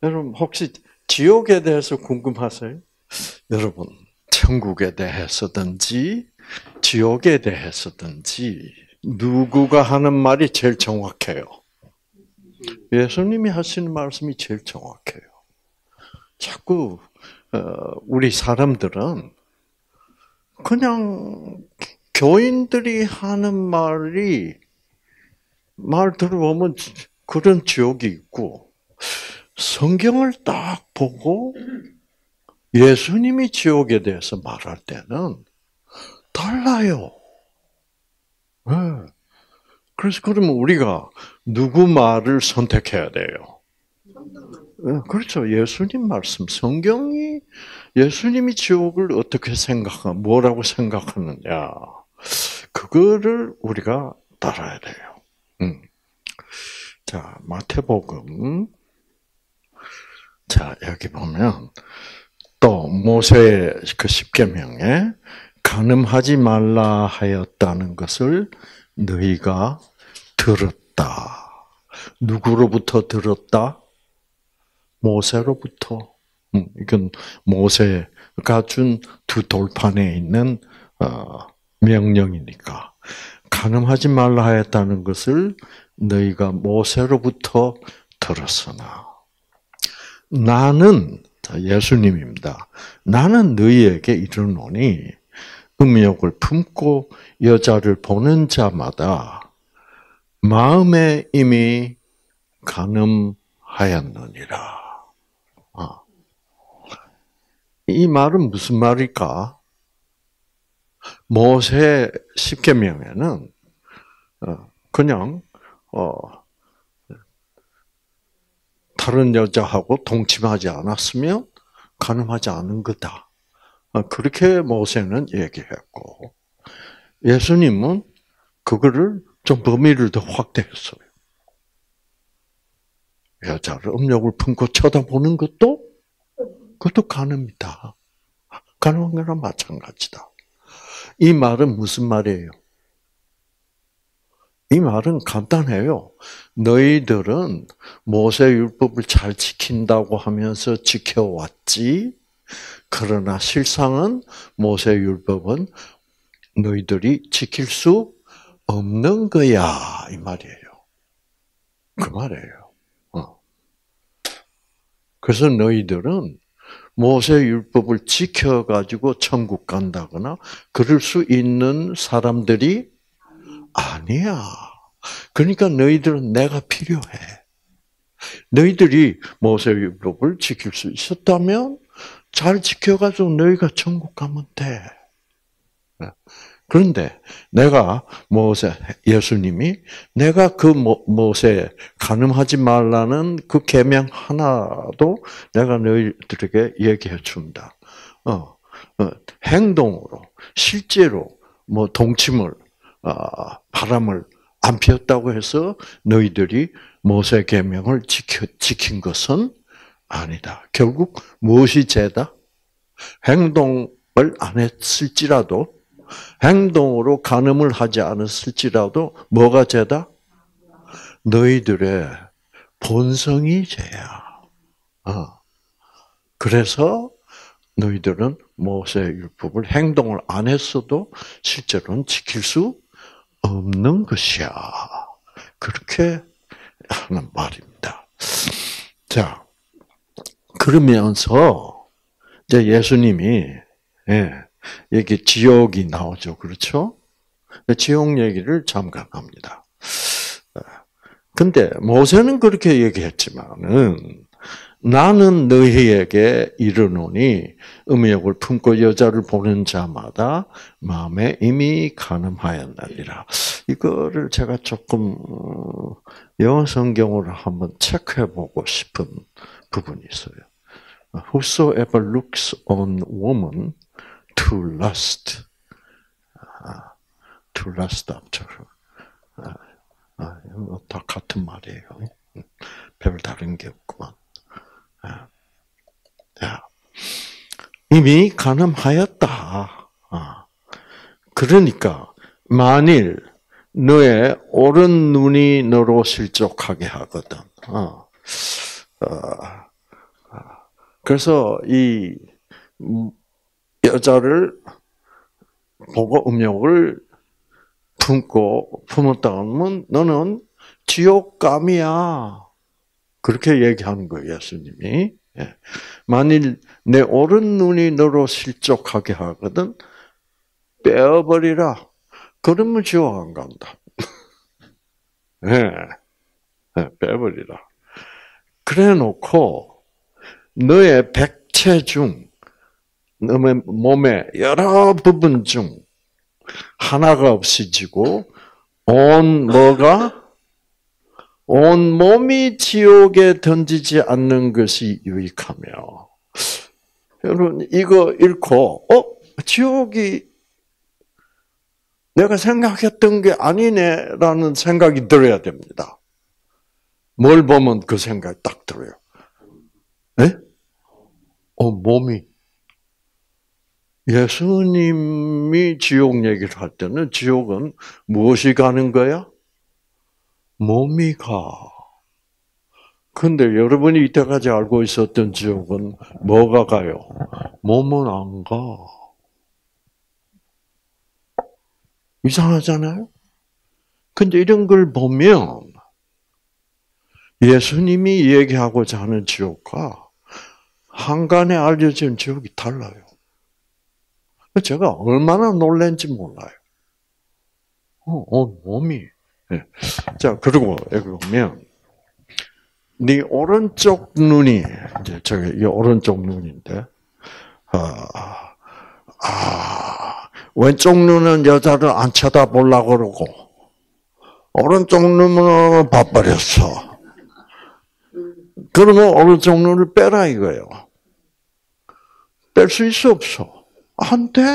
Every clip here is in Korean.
여러분 혹시 지옥에 대해서 궁금하세요? 여러분 천국에 대해서든지 지옥에 대해서든지 누구가 하는 말이 제일 정확해요? 예수님이 하시는 말씀이 제일 정확해요. 자꾸 우리 사람들은 그냥 교인들이 하는 말 들어보면 그런 지옥이 있고 성경을 딱 보고 예수님이 지옥에 대해서 말할 때는 달라요. 네. 그래서 그러면 우리가 누구 말을 선택해야 돼요? 네, 그렇죠. 예수님 말씀, 성경이 예수님이 지옥을 어떻게 뭐라고 생각하느냐. 그거를 우리가 따라야 돼요. 자, 마태복음. 자, 여기 보면 또 모세의 그 십계명에 간음하지 말라 하였다는 것을 너희가 들었다. 누구로부터 들었다? 모세로부터. 이건 모세가 준 두 돌판에 있는 명령이니까. 간음하지 말라 하였다는 것을 너희가 모세로부터 들었으나 나는 예수님입니다. 나는 너희에게 이르노니 음욕을 품고 여자를 보는 자마다 마음에 이미 간음하였느니라. 이 말은 무슨 말일까? 모세 십계명에는 그냥 다른 여자하고 동침하지 않았으면 간음하지 않은 거다. 그렇게 모세는 얘기했고 예수님은 그거를 좀 범위를 더 확대했어요. 여자를 음욕을 품고 쳐다보는 그것도 간음이다. 간음한 거랑 마찬가지다. 이 말은 무슨 말이에요? 이 말은 간단해요. 너희들은 모세 율법을 잘 지킨다고 하면서 지켜왔지. 그러나 실상은 모세 율법은 너희들이 지킬 수 없는 거야. 이 말이에요. 그 말이에요. 그래서 너희들은 모세 율법을 지켜가지고 천국 간다거나 그럴 수 있는 사람들이 아니야. 그러니까 너희들은 내가 필요해. 너희들이 모세 율법을 지킬 수 있었다면 잘 지켜가지고 너희가 천국 가면 돼. 그런데 예수님이 내가 그 모세 간음하지 말라는 그 계명 하나도 내가 너희들에게 얘기해 준다. 행동으로 실제로 동침을 바람을 안 피웠다고 해서 너희들이 모세 계명을 지킨 것은 아니다. 결국 무엇이 죄다? 행동을 안 했을지라도 행동으로 간음을 하지 않았을지라도 뭐가 죄다? 너희들의 본성이 죄야. 그래서 너희들은 모세 율법을 행동을 안 했어도 실제로는 지킬 수 없는 것이야. 그렇게 하는 말입니다. 자, 그러면서 이제 예수님이 여기 지옥이 나오죠. 그렇죠? 지옥 얘기를 잠깐 합니다. 근데 모세는 그렇게 얘기했지만은 나는 너희에게 이르노니 음욕을 품고 여자를 보는 자마다 마음에 이미 간음하였느니라. 이거를 제가 조금 영어 성경으로 한번 체크해 보고 싶은 부분이 있어요. Whosoever looks on woman to lust after her. 다 같은 말이에요. 별 다른 게 없구만. 이미 간음하였다. 그러니까 만일 너의 오른 눈이 너로 실족하게 하거든. 그래서 이 여자를 보고 음욕을 품었다 하면 너는 지옥감이야. 그렇게 얘기하는 거예요, 예수님이. 만일 내 오른 눈이 너로 실족하게 하거든 빼어버리라. 그러면 지옥 안 간다. 빼버리라. 그래 놓고 너의 백체 중 너의 몸의 여러 부분 중 하나가 없어지고 온 몸이 지옥에 던지지 않는 것이 유익하며. 여러분 이거 읽고 지옥이 내가 생각했던 게 아니네라는 생각이 들어야 됩니다. 뭘 보면 그 생각이 딱 들어요. 네? 몸이. 예수님이 지옥 얘기를 할 때는 지옥은 무엇이 가는 거야? 몸이 가. 근데 여러분이 이때까지 알고 있었던 지옥은 뭐가 가요? 몸은 안 가. 이상하잖아요? 근데 이런 걸 보면 예수님이 얘기하고자 하는 지옥과 한간에 알려진 지옥이 달라요. 제가 얼마나 놀란지 몰라요. 몸이. 자, 그리고 여기 보면, 네 오른쪽 눈이, 이제 이 오른쪽 눈인데, 왼쪽 눈은 여자를 안 쳐다보려고 그러고, 오른쪽 눈은 봐버렸어. 그러면 오른쪽 눈을 빼라 이거예요. 뺄 수 있어, 없어? 안 돼.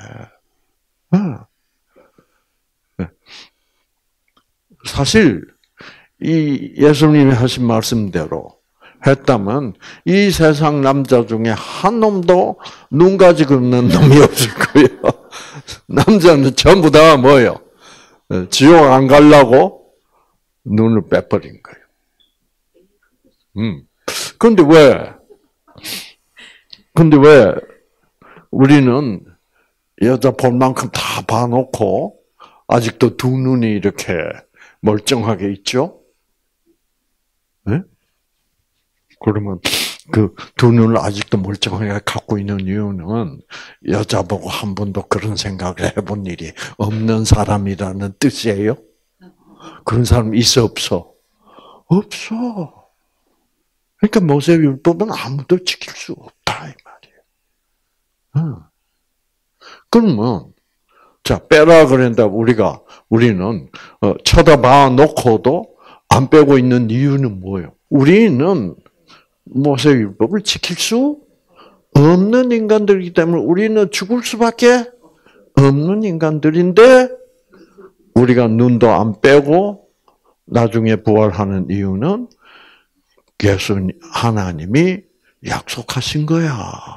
사실 이 예수님이 하신 말씀대로 했다면 이 세상 남자 중에 한 놈도 눈 가지고 있는 놈이 없을 거예요. 남자는 전부 다 뭐예요? 지옥 안 가려고 눈을 빼버린 거예요. 근데 왜 우리는 여자 볼 만큼 다 봐놓고 아직도 두 눈이 이렇게 멀쩡하게 있죠? 네? 그러면 그 두 눈을 아직도 멀쩡하게 갖고 있는 이유는 여자 보고 한 번도 그런 생각을 해본 일이 없는 사람이라는 뜻이에요? 그런 사람 있어, 없어? 없어. 그러니까 모세율법은 아무도 지킬 수 없다 이 말이에요. 그러면 자 빼라 그런다 우리는 쳐다봐 놓고도 안 빼고 있는 이유는 뭐예요? 우리는 모세율법을 지킬 수 없는 인간들이기 때문에 우리는 죽을 수밖에 없는 인간들인데 우리가 눈도 안 빼고 나중에 부활하는 이유는 예수님 하나님이 약속하신 거야.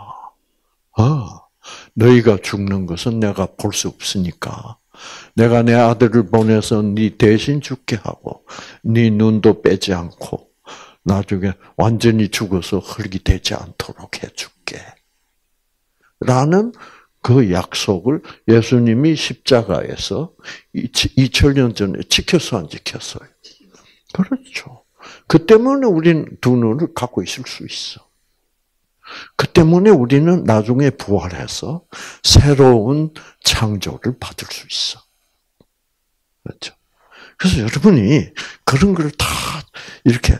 너희가 죽는 것은 내가 볼 수 없으니까 내가 내 아들을 보내서 네 대신 죽게 하고 네 눈도 빼지 않고 나중에 완전히 죽어서 흙이 되지 않도록 해줄게. 라는 그 약속을 예수님이 십자가에서 2000년 전에 지켰어 안 지켰어요? 그렇죠. 그 때문에 우리는 두 눈을 갖고 있을 수 있어. 그 때문에 우리는 나중에 부활해서 새로운 창조를 받을 수 있어. 그렇죠. 그래서 여러분이 그런 걸 다 이렇게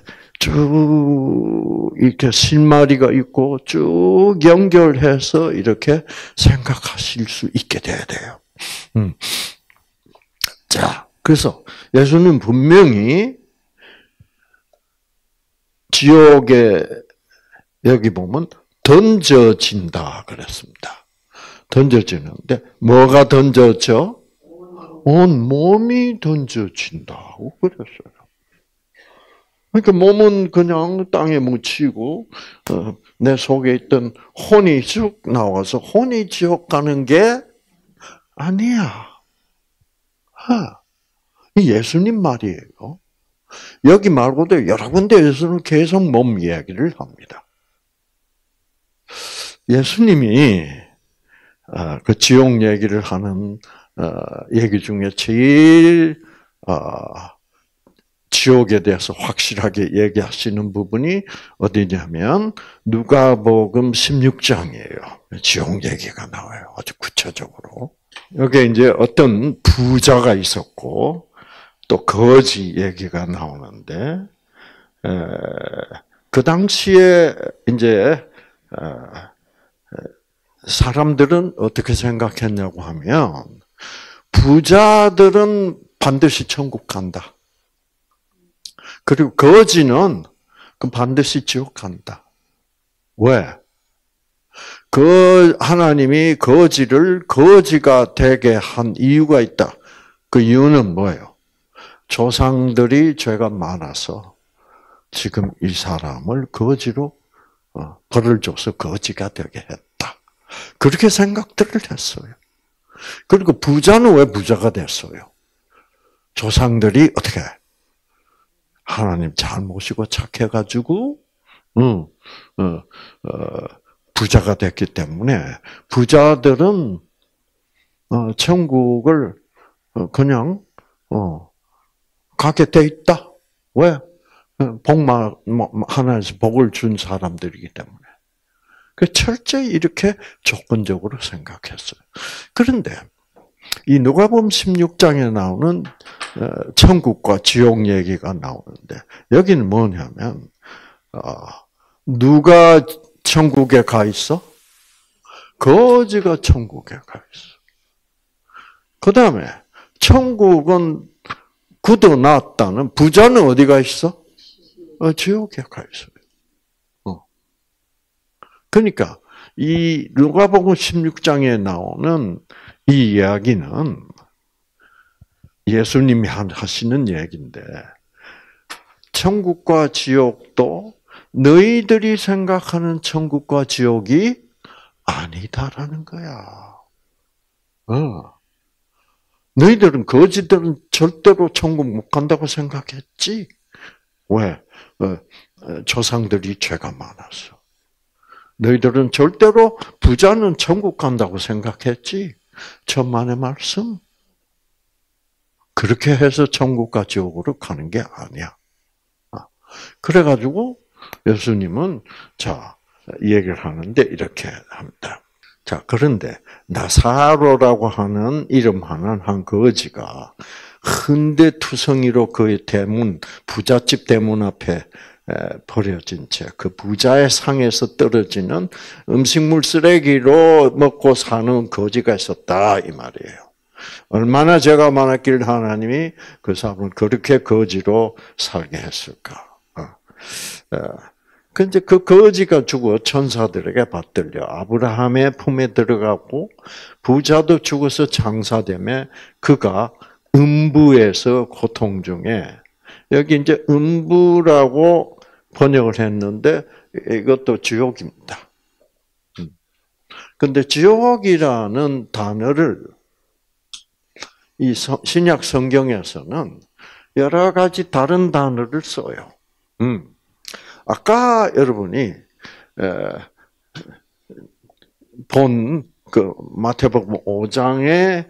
쭉 이렇게 실마리가 있고 쭉 연결해서 이렇게 생각하실 수 있게 돼야 돼요. 자, 그래서 예수는 분명히 지옥에 여기 보면 던져진다 그랬습니다. 던져지는데 뭐가 던져져? 온 몸이 던져진다고 그랬어요. 그러니까 몸은 그냥 땅에 묻히고 내 속에 있던 혼이 쭉 나와서 혼이 지옥 가는 게 아니야. 이 예수님 말이에요. 여기 말고도 여러 군데에서는 계속 몸 이야기를 합니다. 예수님이 그 지옥 얘기를 하는 얘기 중에 제일 지옥에 대해서 확실하게 얘기하시는 부분이 어디냐면 누가복음 16장이에요. 지옥 얘기가 나와요. 아주 구체적으로. 여기에 이제 어떤 부자가 있었고 또 거지 얘기가 나오는데 그 당시에 이제 사람들은 어떻게 생각했냐고 하면 부자들은 반드시 천국 간다. 그리고 거지는 반드시 지옥 간다. 왜? 그 하나님이 거지를 거지가 되게 한 이유가 있다. 그 이유는 뭐예요? 조상들이 죄가 많아서 지금 이 사람을 거지로 벌을 줘서 거지가 되게 했다. 그렇게 생각들을 했어요. 그리고 부자는 왜 부자가 됐어요? 조상들이 어떻게 하나님 잘 모시고 착해가지고 부자가 됐기 때문에 부자들은 천국을 그냥 가게 돼 있다. 왜? 하나님께서 복을 준 사람들이기 때문에. 그 철저히 이렇게 조건적으로 생각했어요. 그런데 이 누가복음 16장에 나오는 천국과 지옥 얘기가 나오는데 여기는 뭐냐면 누가 천국에 가 있어? 거지가 천국에 가 있어. 그 다음에 천국은 굳어놨다는 부자는 어디가 있어? 지옥에 가 있어요. 그러니까 이 누가복음 16장에 나오는 이 이야기는 예수님이 하시는 얘기인데 천국과 지옥도 너희들이 생각하는 천국과 지옥이 아니다라는 거야. 너희들은 거지들은 절대로 천국 못 간다고 생각했지. 왜? 조상들이 죄가 많아서. 너희들은 절대로 부자는 천국 간다고 생각했지. 천만의 말씀. 그렇게 해서 천국과 지옥으로 가는 게 아니야. 그래가지고 예수님은 이 얘기를 하는데 이렇게 합니다. 자, 그런데 나사로라고 하는 이름하는 한 거지가 흔대투성이로 그의 대문, 부잣집 대문 앞에 버려진 채 그 부자의 상에서 떨어지는 음식물 쓰레기로 먹고 사는 거지가 있었다 이 말이에요. 얼마나 죄가 많았길 하나님이 그 사람을 그렇게 거지로 살게 했을까? 근데 그 거지가 죽어 천사들에게 받들려 아브라함의 품에 들어가고 부자도 죽어서 장사되며 그가 음부에서 고통 중에 여기 이제 음부라고 번역을 했는데 이것도 지옥입니다. 근데 지옥이라는 단어를 이 신약 성경에서는 여러 가지 다른 단어를 써요. 아까 여러분이 본 그 마태복음 5장의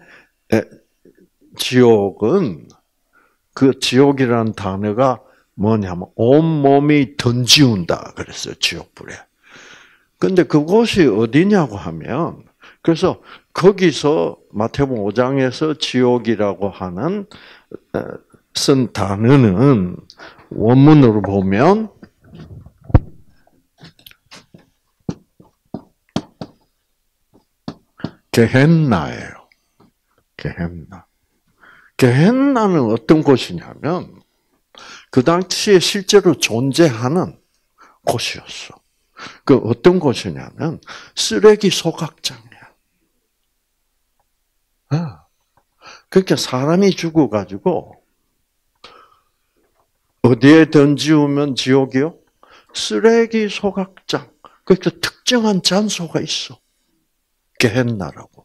지옥은 그 지옥이라는 단어가 뭐냐면 온몸이 던지운다 그랬어요. 지옥불에. 근데 그곳이 어디냐고 하면 그래서 거기서 마태복음 5장에서 지옥이라고 하는 쓴 단어는 원문으로 보면 게헨나예요. 게헨나. 게헨나는 어떤 곳이냐면 그 당시에 실제로 존재하는 곳이었어. 그 어떤 곳이냐면 쓰레기 소각장이야. 그러니까 사람이 죽어가지고 어디에 던지우면 지옥이요? 쓰레기 소각장. 그러니까 특정한 장소가 있어. 게헨나라고.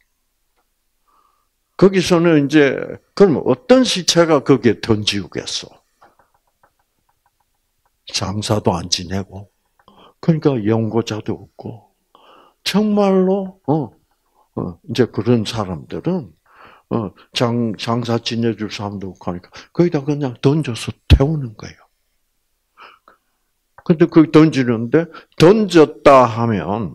거기서는 이제 그럼 어떤 시체가 거기에 던지우겠어? 장사도 안 지내고, 그러니까 연고자도 없고, 정말로, 이제 그런 사람들은, 장사 지내줄 사람도 없고 하니까, 거기다 그냥 던져서 태우는 거예요. 근데 그 던지는데, 던졌다 하면,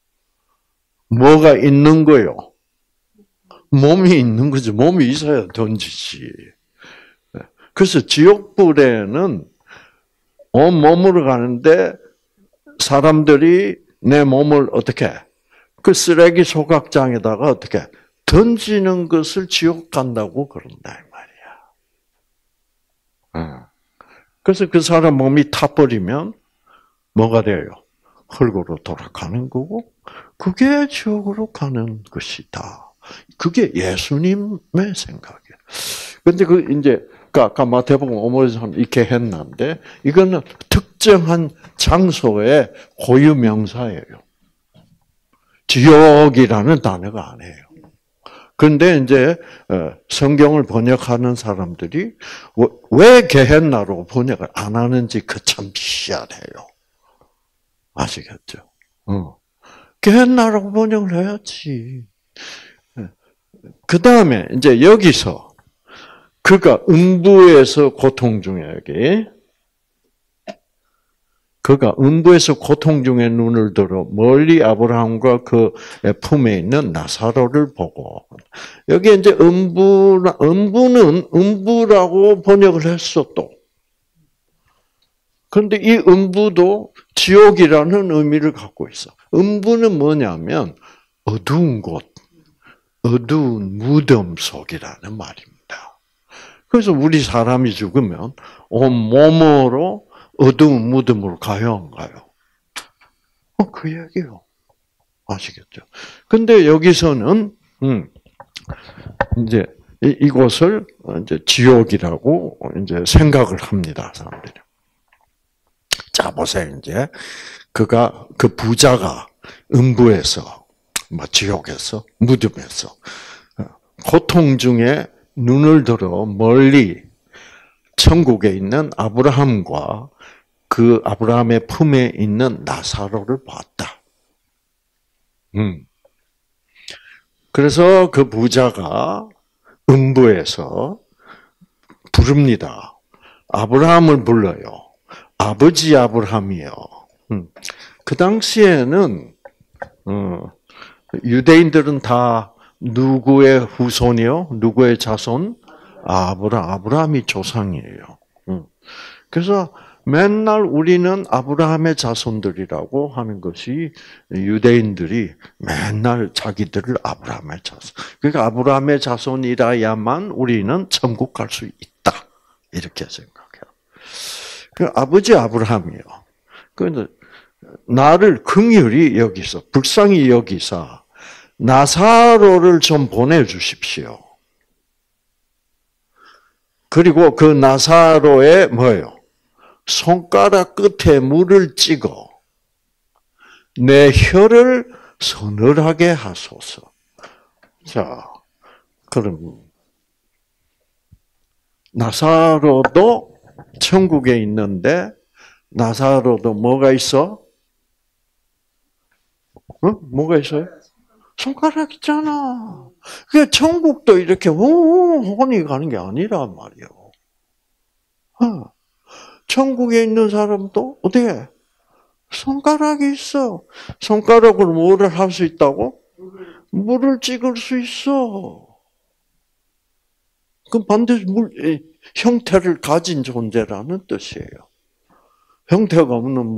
뭐가 있는 거요? 몸이 있는 거죠. 몸이 있어야 던지지. 그래서 지옥불에는 온 몸으로 가는데, 사람들이 내 몸을 어떻게, 그 쓰레기 소각장에다가 어떻게, 던지는 것을 지옥 간다고 그런다, 이 말이야. 그래서 그 사람 몸이 타버리면, 뭐가 돼요? 흙으로 돌아가는 거고, 그게 지옥으로 가는 것이다. 그게 예수님의 생각이에요. 근데 이제, 아까 마태복음 5장에서 이렇게 했는데, 이거는 특정한 장소의 고유 명사예요. 지옥이라는 단어가 아니에요. 그런데 이제 성경을 번역하는 사람들이 왜 게헨나로 번역을 안 하는지 그 참 희한해요. 아시겠죠? 게헨나라고 번역을 해야지. 그 다음에 이제 여기서 그가 음부에서 고통 중에 그가 음부에서 고통 중에 눈을 들어 멀리 아브라함과 그 품에 있는 나사로를 보고, 여기 이제 음부는 음부라고 번역을 했어 또. 그런데 이 음부도 지옥이라는 의미를 갖고 있어. 음부는 뭐냐면 어두운 곳, 어두운 무덤 속이라는 말입니다. 그래서 우리 사람이 죽으면 온 몸으로 어두운 무덤으로 가요, 안 가요? 그 얘기요. 아시겠죠? 근데 여기서는, 이제, 이곳을 이제 지옥이라고 이제 생각을 합니다, 사람들이. 자, 보세요, 이제. 그 부자가 음부에서, 지옥에서, 무덤에서, 고통 중에 눈을 들어 멀리 천국에 있는 아브라함과 그 아브라함의 품에 있는 나사로를 봤다. 그래서 그 부자가 음부에서 부릅니다. 아브라함을 불러요. 아버지 아브라함이요. 그 당시에는 유대인들은 다 누구의 후손이요? 누구의 자손? 아브라함이 조상이에요. 그래서 맨날 우리는 아브라함의 자손들이라고 하는 것이 유대인들이 맨날 자기들을 아브라함의 자손. 그러니까 아브라함의 자손이라야만 우리는 천국 갈 수 있다. 이렇게 생각해요. 그 아버지 아브라함이요. 그런데 나를 긍휼히 여기서, 불쌍히 여기사 나사로를 좀 보내주십시오. 그리고 그 나사로의 뭐예요? 손가락 끝에 물을 찍어 내 혀를 서늘하게 하소서. 자, 그럼 나사로도 천국에 있는데 나사로도 뭐가 있어? 뭐가 있어요? 손가락 있잖아. 그 천국도 이렇게 혼이 가는 게 아니란 말이에요. 천국에 있는 사람도 어떻게 손가락이 있어. 손가락으로 뭐를 할 수 있다고? 물을 찍을 수 있어. 그 반드시 형태를 가진 존재라는 뜻이에요. 형태가 없는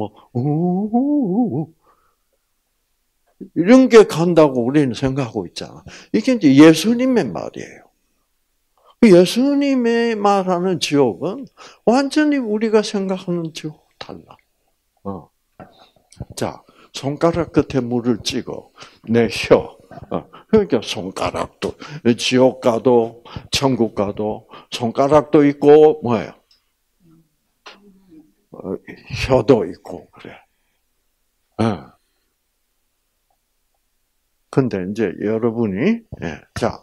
이런 게 간다고 우리는 생각하고 있잖아. 이게 이제 예수님의 말이에요. 예수님의 말하는 지옥은 완전히 우리가 생각하는 지옥 달라. 자, 손가락 끝에 물을 찍어 내 혀. 그러니까 손가락도 지옥 가도 천국 가도 손가락도 있고 뭐예요? 혀도 있고 그래. 근데 이제 여러분이 자.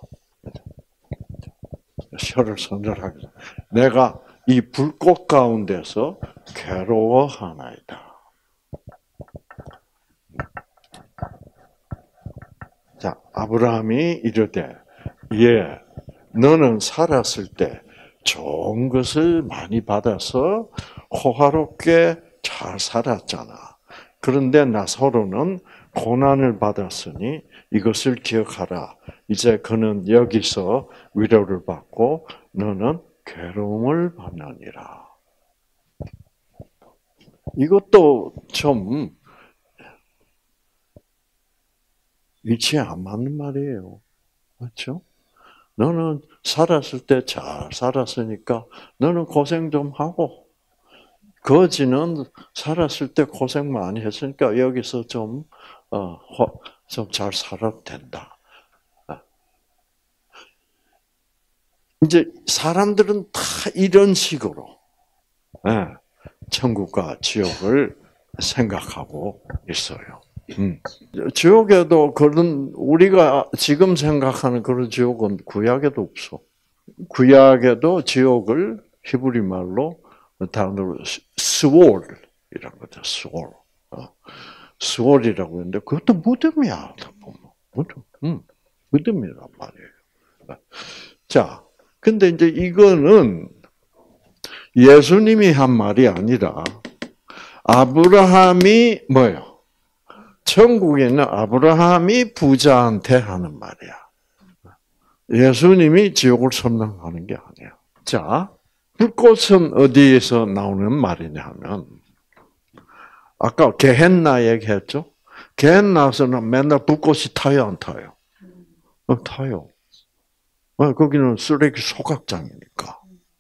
혀를 서늘하게. 내가 이 불꽃 가운데서 괴로워하나이다. 자, 아브라함이 이르되, 예, 너는 살았을 때 좋은 것을 많이 받아서 호화롭게 잘 살았잖아. 그런데 나사로는 고난을 받았으니 이것을 기억하라. 이제 그는 여기서 위로를 받고 너는 괴로움을 받느니라. 이것도 좀 일치에 안 맞는 말이에요. 그렇죠? 너는 살았을 때 잘 살았으니까 너는 고생 좀 하고, 거지는 살았을 때 고생 많이 했으니까 여기서 좀 잘 살아도 된다. 이제 사람들은 다 이런 식으로 천국과 지옥을 생각하고 있어요. 지옥에도 그런 우리가 지금 생각하는 그런 지옥은 구약에도 없어. 구약에도 지옥을 히브리 말로 단어로 스월이라고 하죠. 스월. 스월이라고 했는데 그것도 무덤이야. 무덤. 무덤이란 말이에요. 자, 근데 이제 이거는 예수님이 한 말이 아니라 아브라함이 뭐예요? 천국에 있는 아브라함이 부자한테 하는 말이야. 예수님이 지옥을 선언하는 게 아니야. 자, 불꽃은 어디에서 나오는 말이냐면, 아까 게헨나 얘기했죠? 게헨나에서는 맨날 불꽃이 타요, 안 타요? 타요. 거기는 쓰레기 소각장이니까.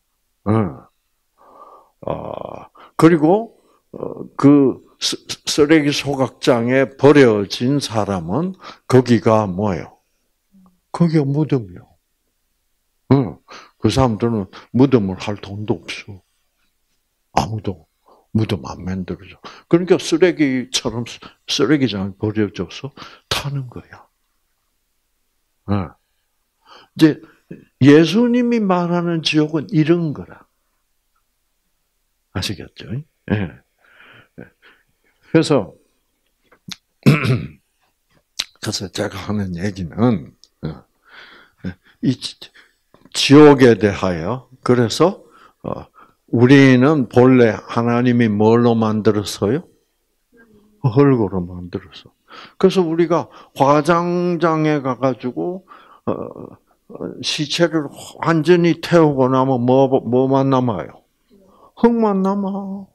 그리고 그 쓰레기 소각장에 버려진 사람은 거기가 뭐예요? 거기가 무덤이요. 그 사람들은 무덤을 할 돈도 없어. 아무도 무덤 안 만들어줘. 그러니까 쓰레기처럼 쓰레기장에 버려져서 타는 거야. 이제 예수님이 말하는 지옥은 이런 거라. 아시겠죠? 예. 그래서 제가 하는 얘기는 이 지옥에 대하여, 그래서 우리는 본래 하나님이 뭘로 만들었어요? 흙으로 만들었어. 그래서 우리가 화장장에 가가지고 시체를 완전히 태우고 나면 뭐만 남아요? 흙만 남아.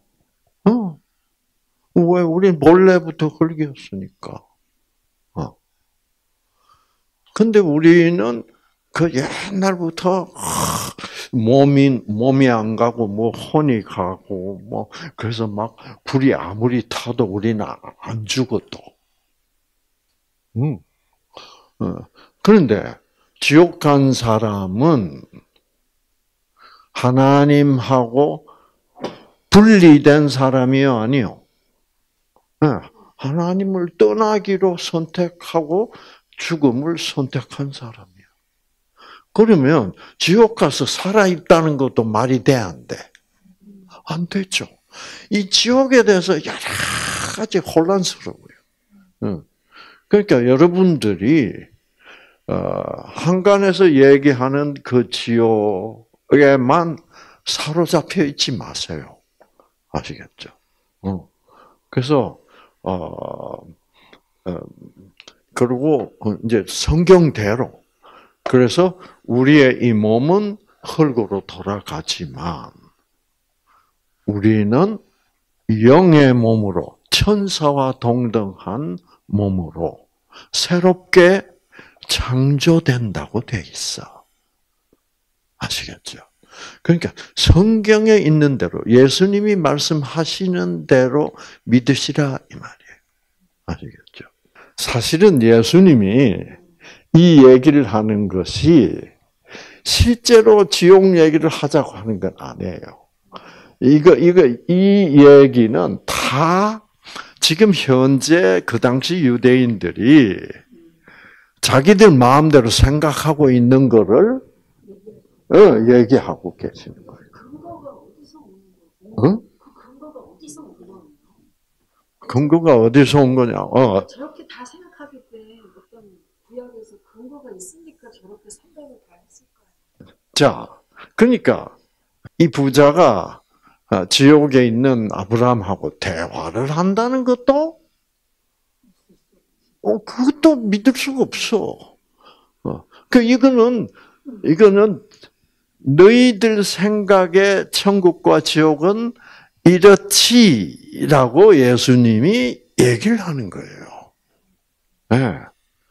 왜? 우린 본래부터 흙이었으니까. 근데 우리는 그 옛날부터 몸이 안 가고 뭐 혼이 가고 뭐 그래서 막 불이 아무리 타도 우리는 안 죽어도. 그런데 지옥 간 사람은 하나님하고 분리된 사람이요, 아니요? 하나님을 떠나기로 선택하고 죽음을 선택한 사람이야. 그러면 지옥 가서 살아있다는 것도 말이 돼, 안 돼? 안 되죠. 이 지옥에 대해서 여러 가지 혼란스러워요. 그러니까 여러분들이 한간에서 얘기하는 그 지옥에만 사로잡혀 있지 마세요. 아시겠죠? 그래서 그리고 이제 성경대로, 그래서 우리의 이 몸은 흙으로 돌아가지만 우리는 영의 몸으로, 천사와 동등한 몸으로 새롭게 창조된다고 돼 있어. 아시겠죠? 그러니까 성경에 있는 대로, 예수님이 말씀하시는 대로 믿으시라 이 말이에요. 아시겠죠? 사실은 예수님이 이 얘기를 하는 것이 실제로 지옥 얘기를 하자고 하는 건 아니에요. 이 얘기는 다 지금 현재 그 당시 유대인들이 자기들 마음대로 생각하고 있는 거를 얘기하고 계시는 거예요. 근거가 어디서 오는 거고? 근거가 어디서 오는 거예요? 근거가 어디서 온 거냐? 저렇게 다 생각하겠대. 어떤 구약에서 근거가 있으니까 저렇게 생각을 다 했을까요? 자, 그러니까 이 부자가 지옥에 있는 아브라함하고 대화를 한다는 것도 그것도 믿을 수가 없어. 이거는 너희들 생각에 천국과 지옥은 이렇지라고 예수님이 얘기를 하는 거예요. 네.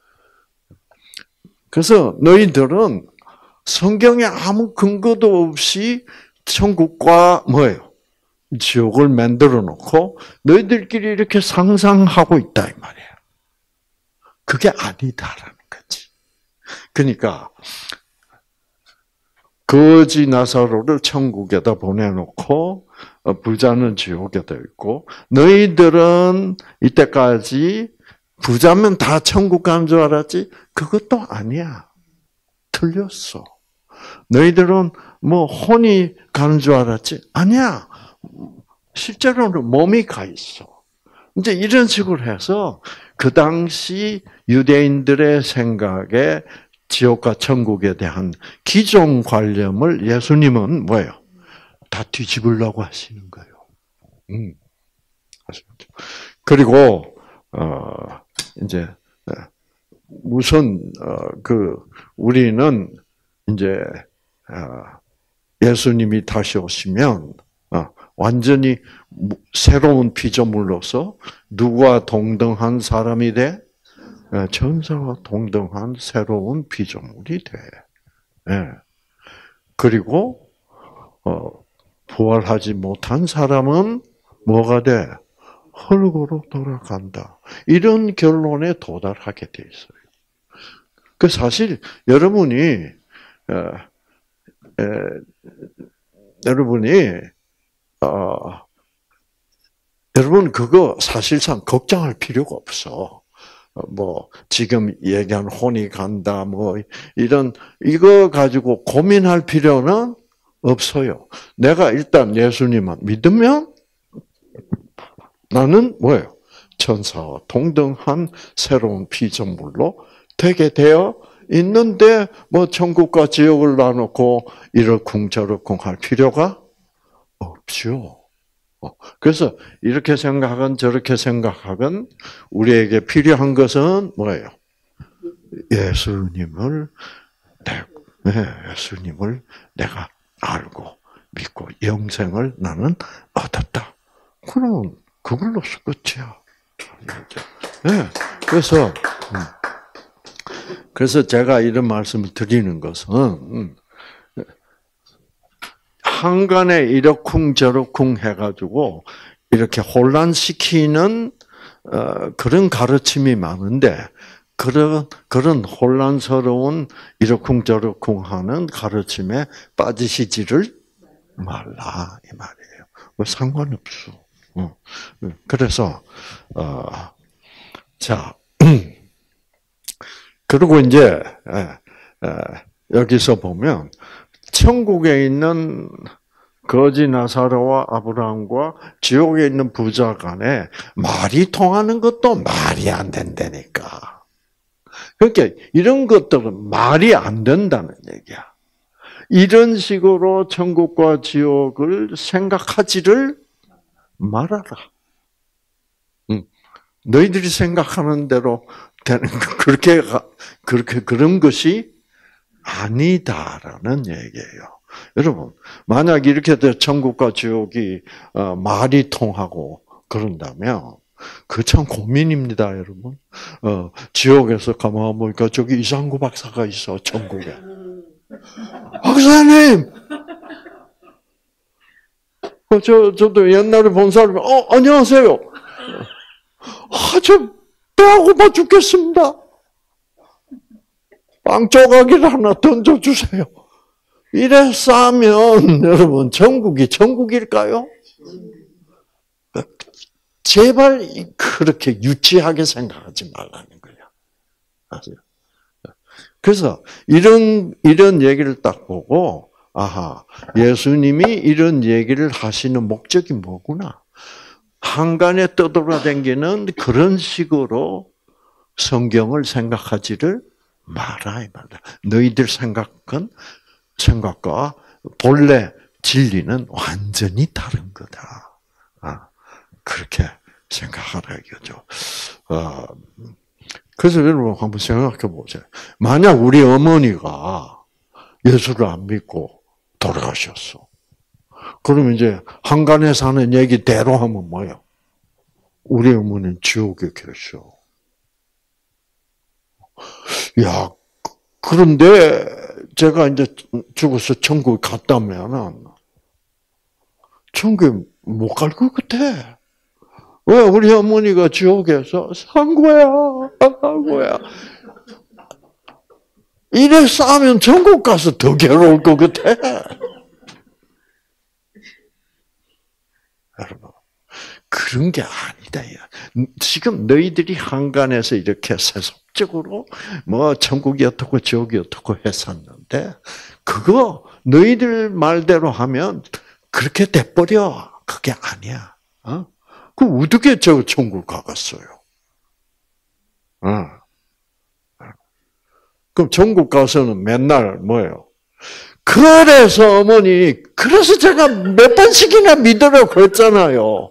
그래서 너희들은 성경에 아무 근거도 없이 천국과 뭐예요? 지옥을 만들어 놓고 너희들끼리 이렇게 상상하고 있다 이 말이에요. 그게 아니다라는 거지. 그러니까 거지 나사로를 천국에다 보내놓고 부자는 지옥에다 있고 너희들은 이때까지 부자면 다 천국 가는 줄 알았지? 그것도 아니야. 틀렸어. 너희들은 뭐 혼이 가는 줄 알았지? 아니야. 실제로는 몸이 가 있어. 이제 이런 식으로 해서 그 당시 유대인들의 생각에 지옥과 천국에 대한 기존 관념을 예수님은 뭐예요? 다 뒤집으려고 하시는 거예요. 그리고 이제 우선 우리는 이제 예수님이 다시 오시면 완전히 새로운 피조물로서 누구와 동등한 사람이 돼? 천사와 동등한 새로운 피조물이 돼. 그리고 부활하지 못한 사람은 뭐가 돼? 흙으로 돌아간다. 이런 결론에 도달하게 돼 있어요. 그 사실 여러분이 여러분 그거 사실상 걱정할 필요가 없어. 뭐 지금 얘기한 혼이 간다 뭐 이거 가지고 고민할 필요는 없어요. 내가 일단 예수님만 믿으면 나는 뭐예요? 천사와 동등한 새로운 피조물로 되게 되어 있는데 뭐 천국과 지옥을 나누고 이러쿵저러쿵 할 필요가 없죠. 그래서 이렇게 생각하건 저렇게 생각하건 우리에게 필요한 것은 뭐예요? 예수님을 내가 알고 믿고 영생을 나는 얻었다. 그럼 그걸로서 끝이야. 네. 그래서 제가 이런 말씀을 드리는 것은 한간에 이러쿵저러쿵 해가지고 이렇게 혼란시키는 그런 가르침이 많은데 그런 혼란스러운 이러쿵저러쿵하는 가르침에 빠지시지를 말라 이 말이에요. 상관없어. 그래서 자 그리고 이제 여기서 보면 천국에 있는 거지 나사로와 아브라함과 지옥에 있는 부자 간에 말이 통하는 것도 말이 안 된다니까. 그러니까 이런 것들은 말이 안 된다는 얘기야. 이런 식으로 천국과 지옥을 생각하지를 말아라. 너희들이 생각하는 대로 되는 그렇게 그런 것이 아니다라는 얘기예요. 여러분, 만약 이렇게 천국과 지옥이 말이 통하고 그런다면 그 참 고민입니다, 여러분. 지옥에서 가만 보니까 저기 이상구 박사가 있어, 천국에. 박사님! 저도 옛날에 본 사람이, 안녕하세요. 저 배가 고파 죽겠습니다. 빵 조각이를 하나 던져주세요. 이래 싸면 여러분 천국이 천국일까요? 제발 그렇게 유치하게 생각하지 말라는 거야. 아세요? 그래서 이런 얘기를 딱 보고 아하 예수님이 이런 얘기를 하시는 목적이 뭐구나. 한간에 떠돌아다니는 그런 식으로 성경을 생각하지를 마라 이 말이야. 너희들 생각과 본래 진리는 완전히 다른 거다. 그렇게 생각하라 이거죠. 그래서 여러분 한번 생각해 보세요. 만약 우리 어머니가 예수를 안 믿고 돌아가셨어. 그러면 이제 한간에 사는 얘기대로 하면 뭐예요? 우리 어머니는 지옥에 계셔. 야, 그런데 제가 이제 죽어서 천국에 갔다면은 천국에 못 갈 것 같아. 왜? 우리 어머니가 지옥에서 산 거야. 이래 싸면 천국 가서 더 괴로울 것 같아. 여러분, 그런 게 아니다. 지금 너희들이 한간에서 이렇게 세속적으로 뭐 천국이 어떻고 지옥이 어떻고 했었는데 그거 너희들 말대로 하면 그렇게 돼버려. 그게 아니야. 그 어떻게 저 천국 가겠어요? 그럼 천국 가서는 맨날 뭐예요? 그래서 어머니, 그래서 제가 몇 번씩이나 믿으라고 그랬잖아요.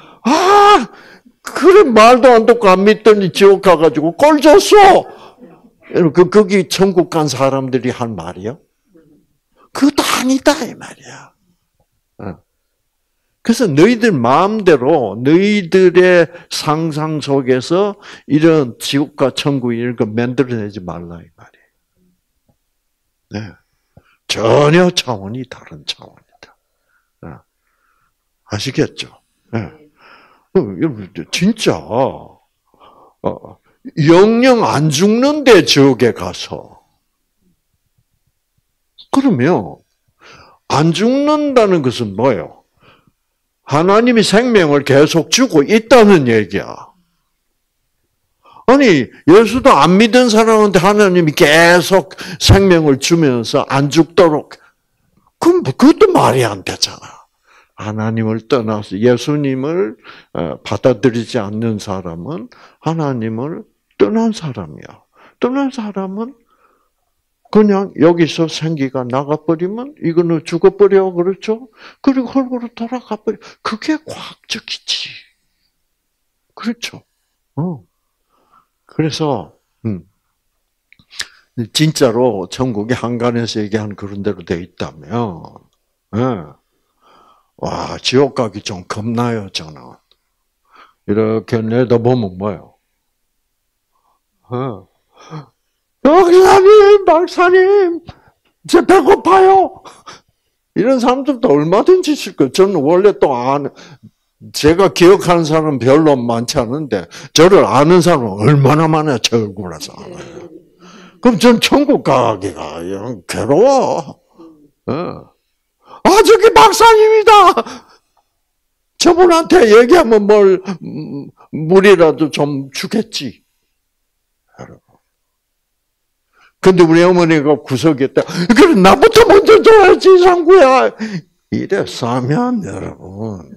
그래 말도 안 듣고 안 믿더니 지옥 가가지고 꼴 줬어. 거기 천국 간 사람들이 한 말이요? 그것도 아니다 이 말이야. 그래서 너희들 마음대로 너희들의 상상 속에서 이런 지옥과 천국 이런 거 만들어내지 말라 이 말이에요. 네. 전혀 차원이 다른 차원이다. 아시겠죠? 네. 여러분 진짜 영영 안 죽는데 지옥에 가서 그러면 안 죽는다는 것은 뭐예요? 하나님이 생명을 계속 주고 있다는 얘기야. 아니, 예수도 안 믿은 사람한테 하나님이 계속 생명을 주면서 안 죽도록, 그럼 그것도 말이 안 되잖아. 하나님을 떠나서 예수님을 받아들이지 않는 사람은 하나님을 떠난 사람이야. 떠난 사람은 그냥 여기서 생기가 나가버리면 이거는 죽어버려, 그렇죠? 그리고 흙으로 돌아가버려. 그게 과학적이지. 그렇죠? 그래서 진짜로 천국이 한간에서 얘기하는 그런 대로 돼 있다면, 와 지옥 가기 좀 겁나요, 저는. 이렇게 내다보면 뭐예요? 박사님, 저 배고파요. 이런 사람들도 얼마든지 있을 거예요. 저는 원래 또 제가 기억하는 사람은 별로 많지 않은데, 저를 아는 사람은 얼마나 많아요, 저 얼굴에서. 그럼 전 천국 가기가 괴로워. 저기 박사님이다! 저분한테 얘기하면 물이라도 좀 주겠지. 근데 우리 어머니가 구석에 있다. 그래, 나부터 먼저 줘야지, 상구야. 이래 싸면, 여러분.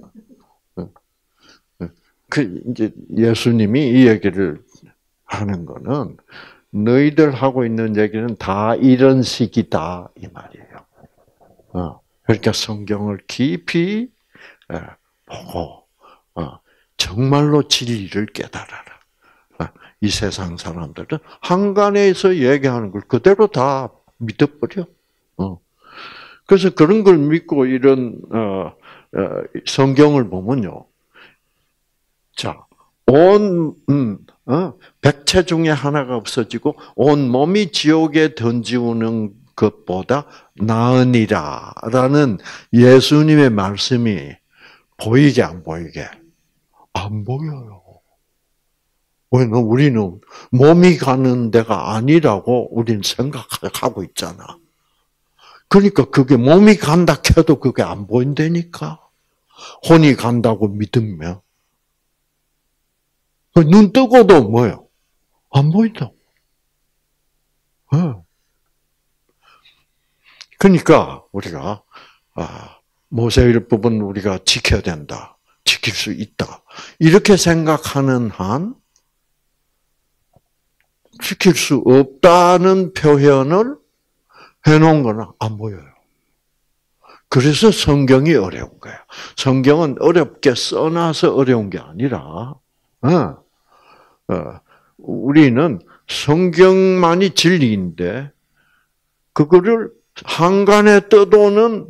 이제 예수님이 이 얘기를 하는 거는 너희들 하고 있는 얘기는 다 이런 식이다, 이 말이에요. 그러니까 성경을 깊이 보고, 정말로 진리를 깨달아라. 이 세상 사람들은 한간에서 얘기하는 걸 그대로 다 믿어버려. 그래서 그런 걸 믿고 이런 성경을 보면요. 자, 백체 중에 하나가 없어지고 온 몸이 지옥에 던지우는 것보다 나으니라라는 예수님의 말씀이 보이게 안 보이게? 안 보여요. 왜냐면 우리는 몸이 가는 데가 아니라고 우리는 생각하고 있잖아. 그러니까 그게 몸이 간다 해도 그게 안 보인다니까. 혼이 간다고 믿으면. 눈 뜨고도 뭐예요? 안 보인다. 그러니까 우리가 모세율법은 우리가 지켜야 된다. 지킬 수 있다. 이렇게 생각하는 한 지킬 수 없다는 표현을 해놓은 거는 안 보여요. 그래서 성경이 어려운 거예요. 성경은 어렵게 써놔서 어려운 게 아니라, 우리는 성경만이 진리인데, 그거를 한간에 떠도는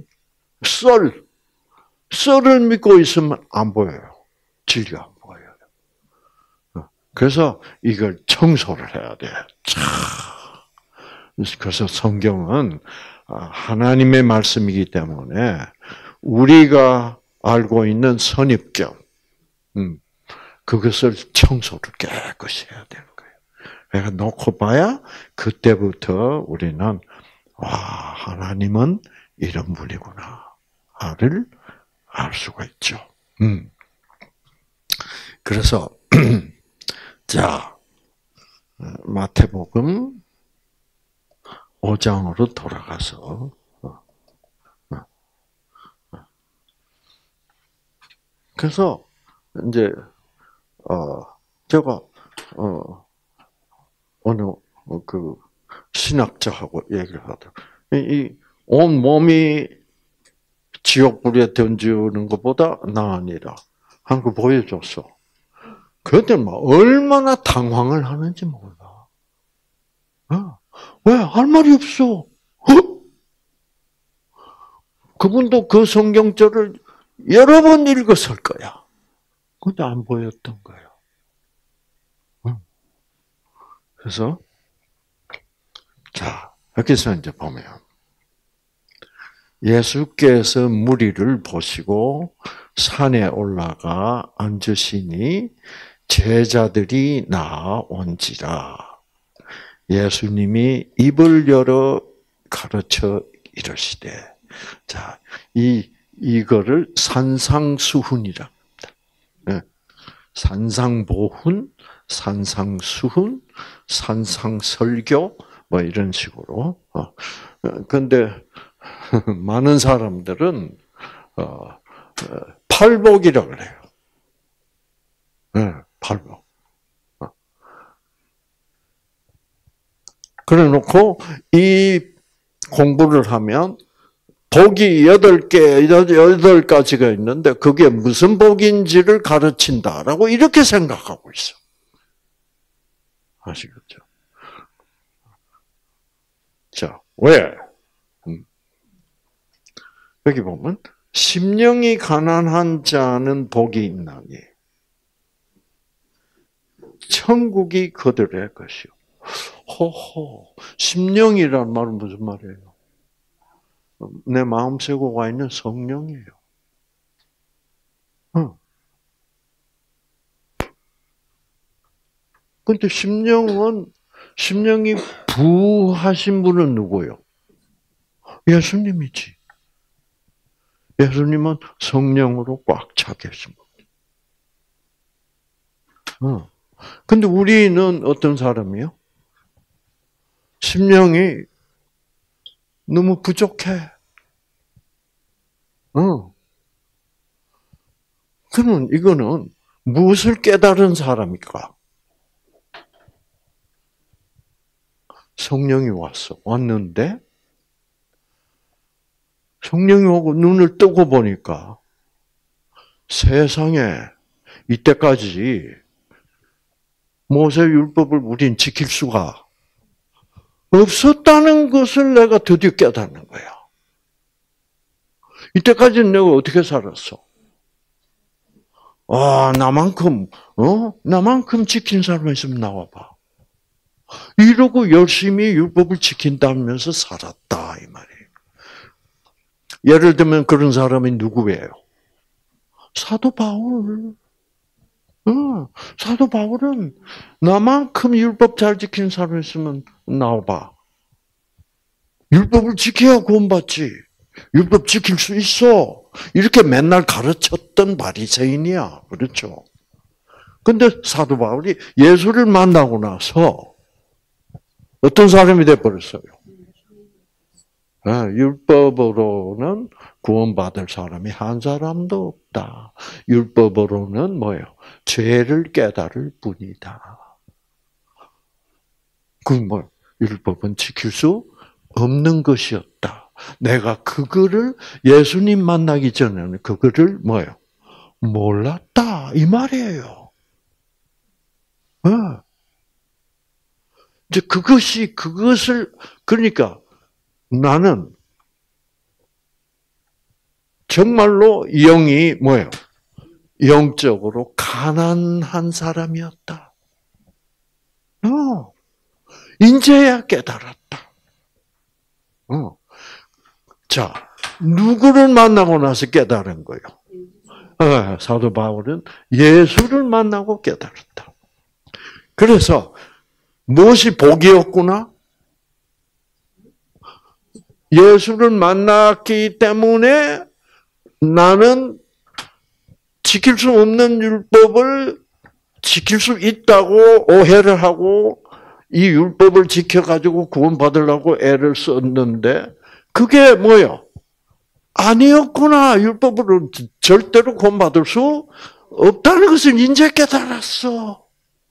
썰을 믿고 있으면 안 보여요. 진리가 안 보여요. 그래서 이걸 청소를 해야 돼. 그래서 성경은 하나님의 말씀이기 때문에 우리가 알고 있는 선입견, 그것을 청소를 깨끗이 해야 되는 거예요. 그러니까 놓고 봐야 그때부터 우리는 하나님은 이런 분이구나를 알 수가 있죠. 그래서 자, 마태복음 5장으로 돌아가서 그래서 이제 제가 어느 그 신학자하고 얘기를 하더라고요. 이 온 몸이 지옥불에 던지는 것보다 나으니라 하는 거 보여줬어. 그때 막 얼마나 당황을 하는지 몰라. 왜? 할 말이 없어. 그분도 그 성경절을 여러 번 읽었을 거야. 근데 안 보였던 거예요. 그래서 자, 여기서 이제 보면 예수께서 무리를 보시고 산에 올라가 앉으시니 제자들이 나온지라. 예수님이 입을 열어 가르쳐 이르시되, 자, 이거를 산상수훈이라 합니다. 산상보훈, 산상수훈, 산상설교, 뭐 이런 식으로. 근데 많은 사람들은 팔복이라고 그래요. 팔복. 그래 놓고 이 공부를 하면 복이 8가지가 있는데 그게 무슨 복인지를 가르친다라고 이렇게 생각하고 있어. 아시겠죠? 자, 왜? 여기 보면 심령이 가난한 자는 복이 있나니 천국이 그들의 것이요. 호호, 심령이란 말은 무슨 말이에요? 내 마음속에 와 있는 성령이에요. 근데 심령이 부하신 분은 누구예요? 예수님이지. 예수님은 성령으로 꽉 차 계신 분. 근데 우리는 어떤 사람이요? 심령이 너무 부족해. 그러면 이거는 무엇을 깨달은 사람일까? 성령이 왔는데 성령이 오고 눈을 뜨고 보니까 세상에 이때까지 모세 율법을 우린 지킬 수가 없었다는 것을 내가 드디어 깨닫는 거야. 이때까지는 내가 어떻게 살았어? 나만큼 지킨 사람이 있으면 나와봐. 이러고 열심히 율법을 지킨다면서 살았다, 이 말이에요. 예를 들면 그런 사람이 누구예요? 사도 바울. 사도 바울은 나만큼 율법 잘 지키는 사람이 있으면 나와봐. 율법을 지켜야 구원받지. 율법 지킬 수 있어. 이렇게 맨날 가르쳤던 바리새인이야. 그렇죠? 근데 사도 바울이 예수를 만나고 나서 어떤 사람이 돼버렸어요? 율법으로는 구원받을 사람이 한 사람도 없다. 율법으로는 뭐예요? 죄를 깨달을 뿐이다. 뭐 율법은 지킬 수 없는 것이었다. 내가 그거를 예수님 만나기 전에는 그거를 뭐요? 몰랐다 이 말이에요. 이제 그것을 그러니까 나는 정말로 영이 뭐예요? 영적으로 가난한 사람이었다. 인제야 깨달았다. 자, 누구를 만나고 나서 깨달은 거예요? 사도 바울은 예수를 만나고 깨달았다. 그래서 무엇이 복이었구나? 예수를 만났기 때문에 나는 지킬 수 없는 율법을 지킬 수 있다고 오해를 하고 이 율법을 지켜가지고 구원받으려고 애를 썼는데 그게 뭐요? 아니었구나. 율법으로 절대로 구원받을 수 없다는 것을 이제 깨달았어.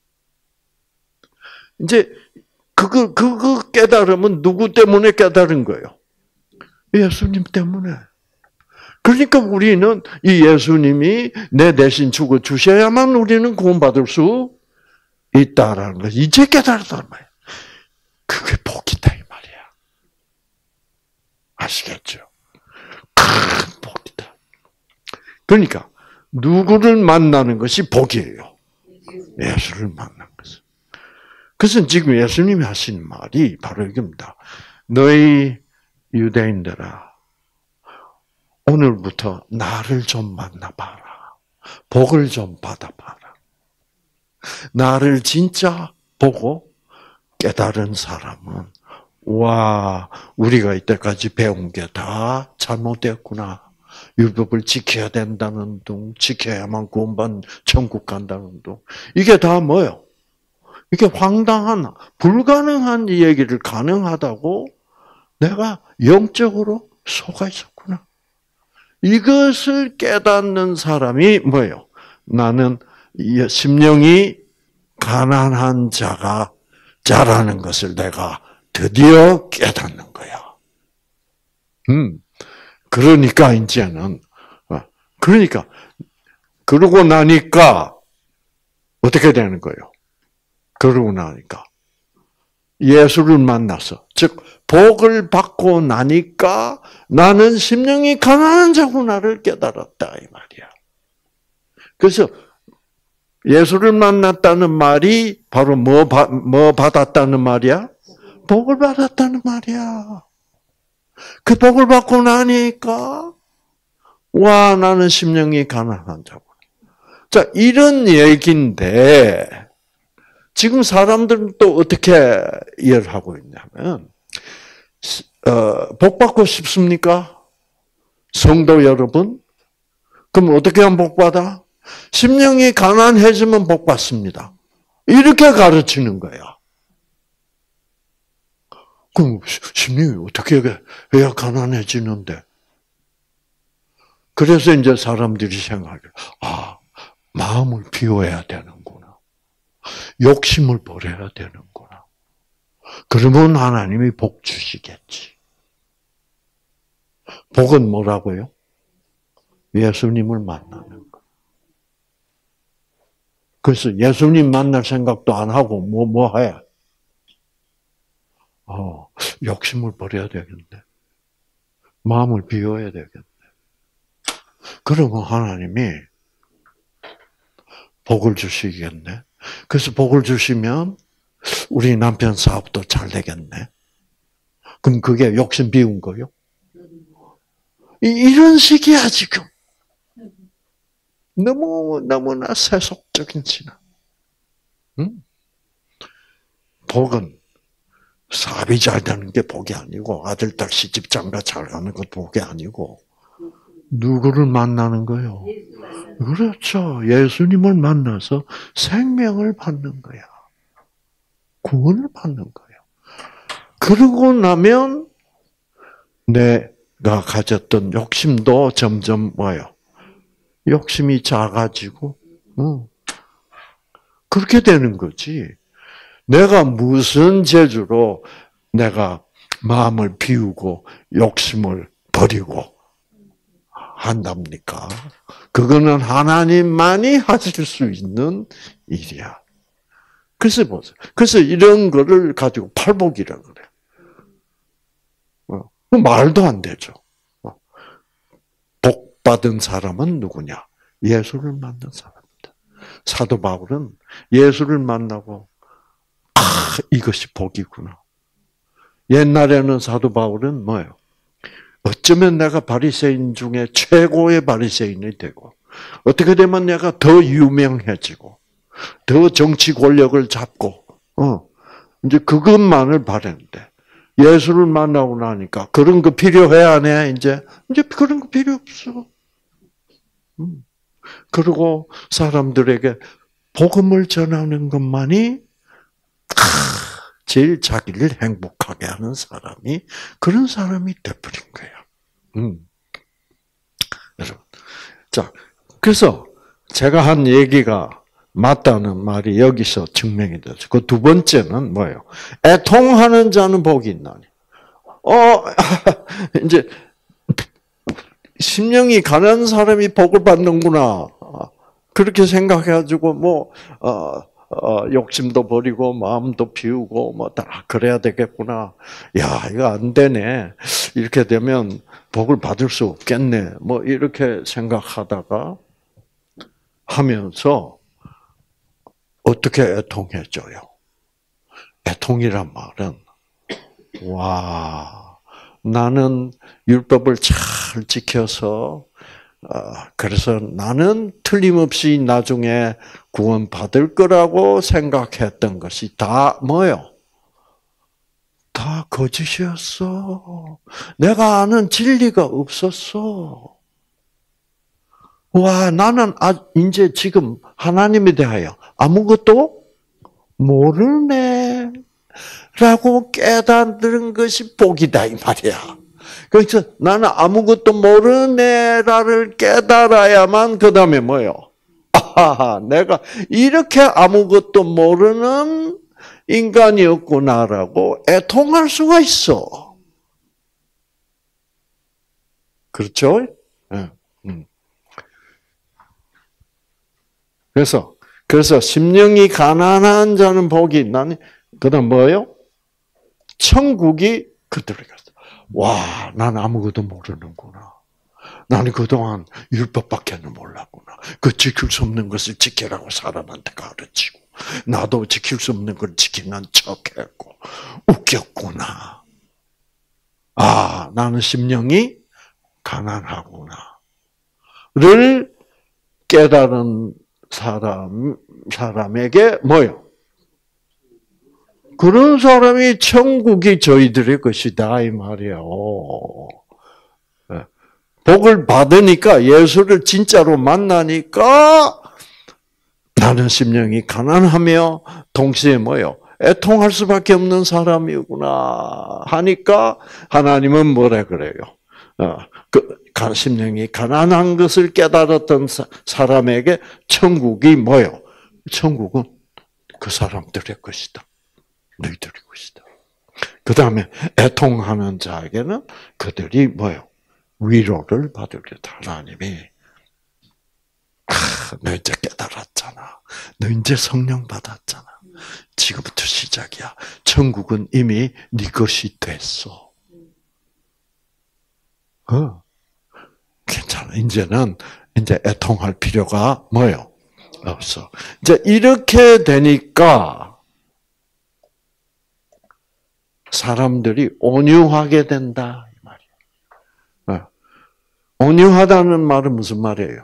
이제 그거 깨달으면 누구 때문에 깨달은 거예요? 예수님 때문에. 그러니까 우리는 이 예수님이 내 대신 죽어 주셔야만 우리는 구원받을 수 있다라는 거 이제 깨달았단 말이에요. 그게 복이다 이 말이야. 아시겠죠? 큰 복이다. 그러니까 누구를 만나는 것이 복이에요. 예수를 만난 것은. 그래서 지금 예수님이 하신 말이 바로 이겁니다. 너희 유대인들아, 오늘부터 나를 좀 만나봐라. 복을 좀 받아봐라. 나를 진짜 보고 깨달은 사람은 와, 우리가 이때까지 배운 게 다 잘못됐구나. 율법을 지켜야 된다는 둥, 지켜야만 구원받는 천국 간다는 둥. 이게 다 뭐예요? 이게 황당한, 불가능한 얘기를 가능하다고 내가 영적으로 속아 있었구나. 이것을 깨닫는 사람이 뭐예요? 나는 심령이 가난한 자라는 것을 내가 드디어 깨닫는 거야. 그러니까 이제는 그러고 나니까 어떻게 되는 거예요? 그러고 나니까 예수를 만나서 즉 복을 받고 나니까 나는 심령이 가난한 자구나를 깨달았다 이 말이야. 그래서 예수를 만났다는 말이 바로 뭐 받았다는 말이야? 복을 받았다는 말이야. 그 복을 받고 나니까 와 나는 심령이 가난한 자구나. 자 이런 얘기인데 지금 사람들은 또 어떻게 이해를 하고 있냐면 복 받고 싶습니까? 성도 여러분? 그럼 어떻게 하면 복 받아? 심령이 가난해지면 복 받습니다. 이렇게 가르치는 거야. 그럼 심령이 어떻게 해야 가난해지는데? 그래서 이제 사람들이 생각해요. 마음을 비워야 되는구나. 욕심을 버려야 되는구나. 그러면 하나님이 복 주시겠지. 복은 뭐라고요? 예수님을 만나는 거. 그래서 예수님 만날 생각도 안 하고 뭐 해? 욕심을 버려야 되겠네. 마음을 비워야 되겠네. 그러면 하나님이 복을 주시겠네. 그래서 복을 주시면 우리 남편 사업도 잘 되겠네. 그럼 그게 욕심 비운 거요? 이런 식이야 지금. 너무나 세속적인 신앙. 복은 사업이 잘 되는 게 복이 아니고 아들, 딸 시집 장가 잘 가는 것도 복이 아니고 누구를 만나는 거예요? 그렇죠. 예수님을 만나서 생명을 받는 거야. 구원을 받는 거예요. 그러고 나면 내가 가졌던 욕심도 점점 뭐예요? 욕심이 작아지고 그렇게 되는 거지. 내가 무슨 재주로 내가 마음을 비우고 욕심을 버리고 한답니까? 그거는 하나님만이 하실 수 있는 일이야. 그래서 보세요. 그래서 이런 거를 가지고 팔복이라 그래. 말도 안 되죠. 복 받은 사람은 누구냐? 예수를 만난 사람입니다. 사도 바울은 예수를 만나고 이것이 복이구나. 옛날에는 사도 바울은 뭐예요? 어쩌면 내가 바리새인 중에 최고의 바리새인이 되고 어떻게 되면 내가 더 유명해지고 더 정치 권력을 잡고 이제 그것만을 바랬는데 예수를 만나고 나니까 그런 거 필요해 안 해? 이제 그런 거 필요 없어. 그리고 사람들에게 복음을 전하는 것만이 제일 자기를 행복하게 하는 사람이 그런 사람이 돼버린 거예요. 여러분, 자 그래서 제가 한 얘기가 맞다는 말이 여기서 증명이 되죠. 그 두 번째는 뭐예요? 애통하는 자는 복이 있나니. 이제 심령이 가난한 사람이 복을 받는구나. 그렇게 생각해가지고 욕심도 버리고 마음도 비우고 다 그래야 되겠구나. 야, 이거 안 되네. 이렇게 되면 복을 받을 수 없겠네. 이렇게 생각하다가 하면서 어떻게 애통해져요? 애통이란 말은 나는 율법을 잘 지켜서 그래서 나는 틀림없이 나중에 구원받을 거라고 생각했던 것이 다 뭐예요? 다 거짓이었어. 내가 아는 진리가 없었어. 나는 이제 지금 하나님에 대하여 아무것도 모르네. 라고 깨닫는 것이 복이다, 이 말이야. 그래서 나는 아무것도 모르네라를 깨달아야만 그 다음에 뭐예요? 내가 이렇게 아무것도 모르는 인간이었구나라고 애통할 수가 있어. 그렇죠? 그래서 심령이 가난한 자는 복이 있나니, 그 다음 뭐예요? 천국이 그들에게 갔어. 난 아무것도 모르는구나. 나는 그동안 율법밖에는 몰랐구나. 그 지킬 수 없는 것을 지키라고 사람한테 가르치고, 나도 지킬 수 없는 걸 지키는 척했고, 웃겼구나. 나는 심령이 가난하구나. 를 깨달은 사람에게 뭐요? 그런 사람이 천국이 저희들의 것이다 이 말이에요. 복을 받으니까 예수를 진짜로 만나니까 나는 심령이 가난하며 동시에 뭐요? 애통할 수밖에 없는 사람이구나 하니까 하나님은 뭐라 그래요? 심령이 가난한 것을 깨달았던 사람에게 천국이 뭐요? 천국은 그 사람들의 것이다. 너희들의 것이다. 그 다음에 애통하는 자에게는 그들이 뭐요? 위로를 받으려다. 하나님이 너 이제 깨달았잖아. 너 이제 성령 받았잖아. 지금부터 시작이야. 천국은 이미 네 것이 됐어. 괜찮아. 이제 애통할 필요가 뭐요? 없어. 이제 이렇게 되니까 사람들이 온유하게 된다 이 말이에요. 온유하다는 말은 무슨 말이에요?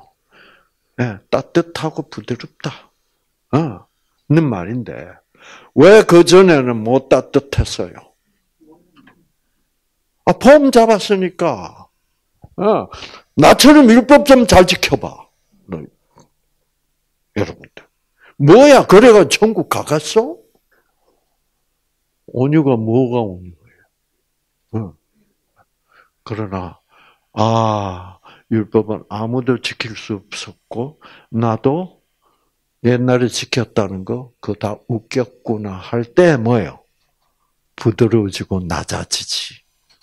따뜻하고 부드럽다. 는 말인데 왜 그 전에는 못 따뜻했어요? 폼 잡았으니까. 나처럼 율법 좀 잘 지켜봐. 여러분들. 뭐야? 그래가 천국 가갔어? 온유가 뭐가 온유예요? 그러나, 율법은 아무도 지킬 수 없었고, 나도 옛날에 지켰다는 거, 그거 다 웃겼구나 할 때 뭐예요? 부드러워지고 낮아지지.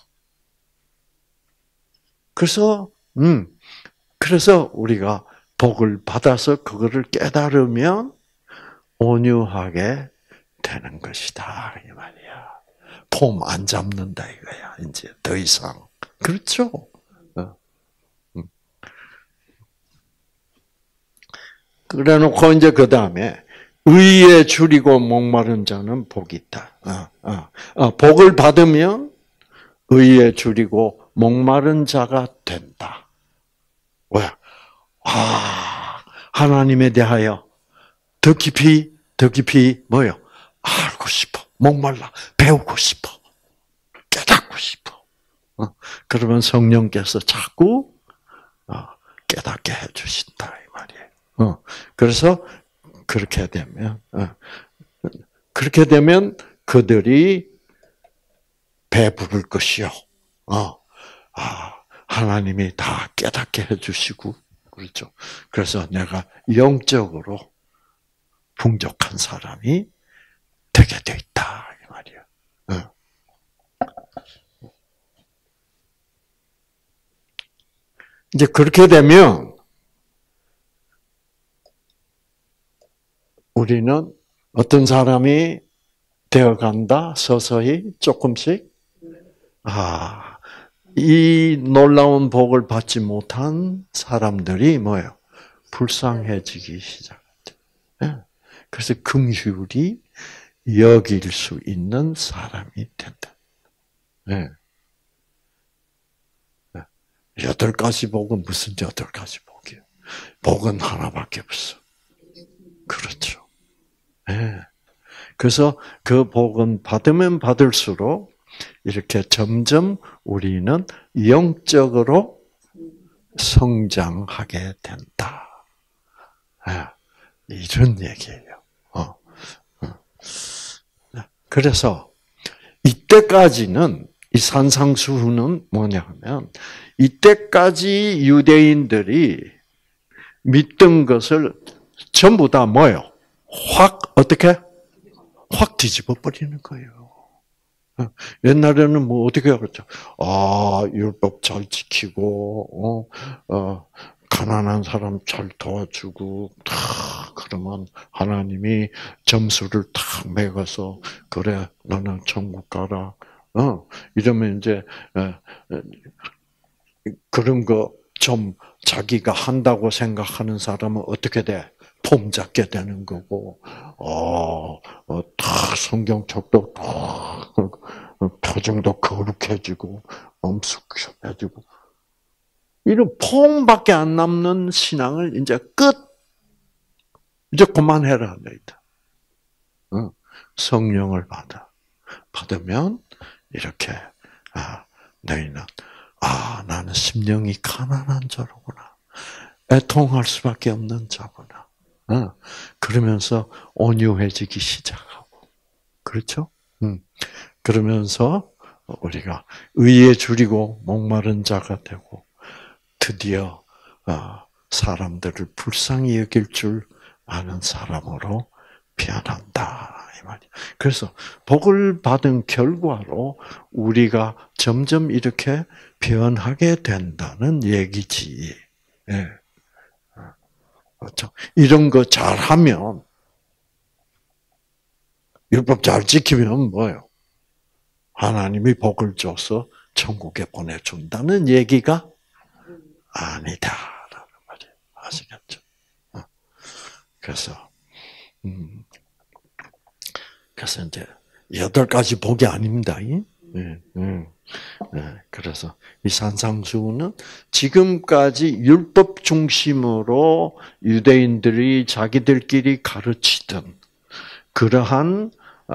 그래서 우리가 복을 받아서 그거를 깨달으면 온유하게 되는 것이다. 이 말이야. 폼 안 잡는다 이거야. 이제 더 이상. 그렇죠? 그래 놓고 이제 그 다음에 의에 줄이고 목마른 자는 복이 있다. 복을 받으면 의에 줄이고 목마른 자가 된다. 왜? 하나님에 대하여 더 깊이 뭐요? 알고 싶어. 목말라. 배우고 싶어. 깨닫고 싶어. 그러면 성령께서 자꾸 깨닫게 해주신다 이 말이에요. 그래서 그렇게 되면 그들이 배부를 것이요. 하나님이 다 깨닫게 해주시고 그렇죠. 그래서 내가 영적으로 풍족한 사람이 되게 돼 있다 이 말이야. 이제 그렇게 되면 우리는 어떤 사람이 되어간다 서서히 조금씩. 이 놀라운 복을 받지 못한 사람들이 뭐예요? 불쌍해지기 시작하죠. 그래서 긍휼이 여길 수 있는 사람이 된다. 8가지 복은 무슨 8가지 복이에요? 복은 하나밖에 없어. 그렇죠. 그래서 그 복은 받으면 받을수록 이렇게 점점 우리는 영적으로 성장하게 된다. 이런 얘기예요. 그래서 이때까지는 이 산상수훈은 뭐냐면 이때까지 유대인들이 믿던 것을 전부 다 뭐요? 확 뒤집어 버리는 거예요. 옛날에는 뭐 어떻게 그랬죠? 율법 잘 지키고, 가난한 사람 잘 도와주고, 그러면 하나님이 점수를 탁 매겨서, 그래, 너는 천국 가라. 이러면 이제, 그런 거 좀 자기가 한다고 생각하는 사람은 어떻게 돼? 폼 잡게 되는 거고, 다 성경책도 다 표정도 거룩해지고, 엄숙해지고, 이런 폼밖에 안 남는 신앙을 이제 이제 그만해라, 너희들. 성령을 받으면 이렇게 너희는 나는 심령이 가난한 자로구나. 애통할 수밖에 없는 자구나. 그러면서 온유해지기 시작하고. 그렇죠? 그러면서 우리가 의에 줄이고 목마른 자가 되고 드디어 사람들을 불쌍히 여길 줄 아는 사람으로 변한다. 이 말이야. 그래서 복을 받은 결과로 우리가 점점 이렇게 변하게 된다는 얘기지. 그렇죠? 이런 거 잘하면, 율법 잘 지키면 뭐예요? 하나님이 복을 줘서 천국에 보내준다는 얘기가 아니다라는 말이에요. 아시겠죠? 그래서 이제 8가지 복이 아닙니다. 그래서 이 산상수훈은 지금까지 율법 중심으로 유대인들이 자기들끼리 가르치던 그러한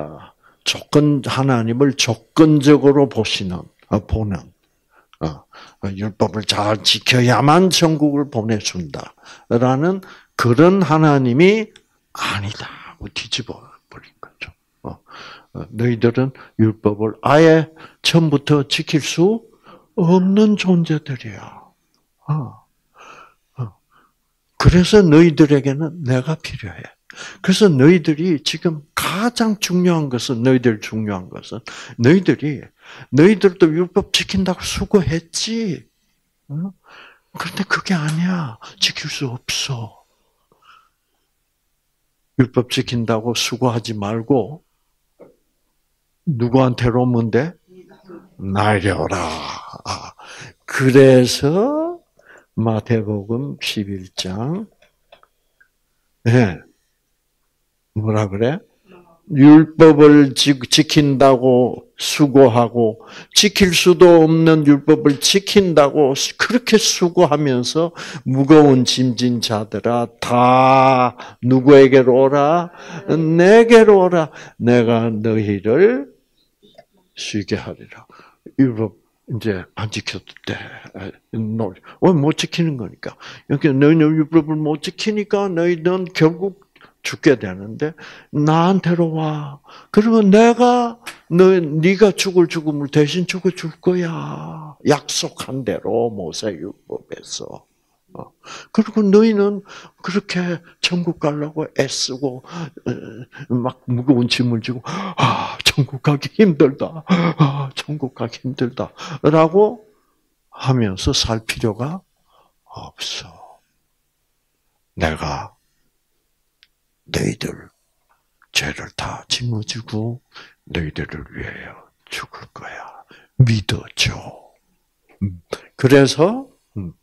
하나님을 조건적으로 보는 율법을 잘 지켜야만 천국을 보내준다라는 그런 하나님이 아니다. 뒤집어 버린 거죠. 너희들은 율법을 아예 처음부터 지킬 수 없는 존재들이야. 그래서 너희들에게는 내가 필요해. 그래서 너희들이 지금 가장 중요한 것은 너희들도 율법 지킨다고 수고했지. 그런데 그게 아니야. 지킬 수 없어. 율법 지킨다고 수고하지 말고 누구한테로 오면 돼? 나려라. 그래서 마태복음 11장 뭐라 그래? 율법을 지킨다고 수고하고 지킬 수도 없는 율법을 지킨다고 그렇게 수고하면서 무거운 짐진 자들아 다 누구에게로 오라? 내게로 오라. 내가 너희를 쉬게 하리라. 율법 이제 안 지켰을 때 못 지키는 거니까. 이렇게 너희는 율법을 못 지키니까 너희는 결국 죽게 되는데 나한테로 와. 그러면 내가 네가 죽을 죽음을 대신 죽어줄 거야. 약속한 대로 모세율법에서. 그리고 너희는 그렇게 천국 가려고 애쓰고 막 무거운 짐을 지고 천국 가기 힘들다. 천국 가기 힘들다라고 하면서 살 필요가 없어. 내가 너희들 죄를 다 짊어지고 너희들을 위하여 죽을 거야. 믿어줘. 그래서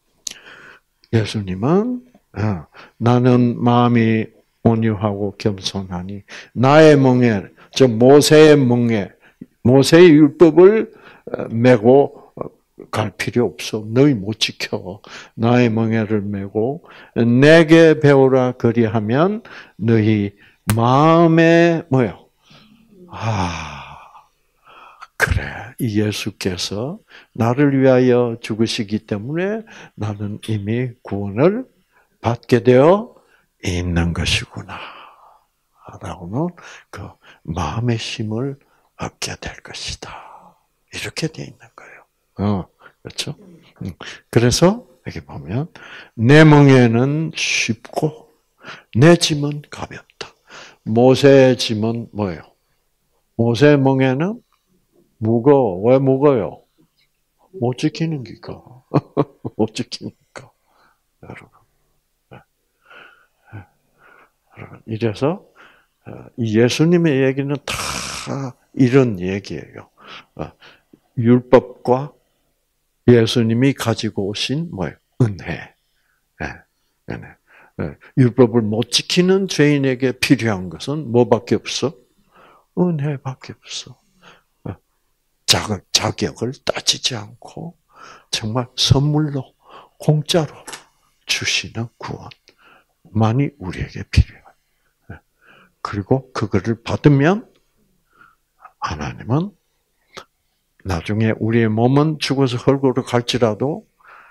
예수님은 나는 마음이 온유하고 겸손하니 나의 멍에, 저 모세의 멍에, 모세의 율법을 메고 갈 필요 없어. 너희 못 지켜. 나의 멍에를 메고 내게 배우라 그리하면 너희 마음에 뭐요? 그래. 이 예수께서 나를 위하여 죽으시기 때문에 나는 이미 구원을 받게 되어 있는 것이구나. 라고는 그 마음의 힘을 얻게 될 것이다. 이렇게 되어 있는 거예요. 그렇죠? 그래서 여기 보면 내 멍에는 쉽고 내 짐은 가볍다. 모세의 짐은 뭐예요? 모세의 멍에는 무거워. 왜 무거워요? 못 지키는 기가. 못 지키니까. 여러분. 이래서 이 예수님의 얘기는 다 이런 얘기예요. 율법과 예수님이 가지고 오신 뭐예요? 은혜. 율법을 못 지키는 죄인에게 필요한 것은 뭐밖에 없어? 은혜밖에 없어. 자격을 따지지 않고 정말 선물로 공짜로 주시는 구원만이 우리에게 필요해요. 그리고 그거를 받으면 하나님은 나중에 우리의 몸은 죽어서 흙으로 갈지라도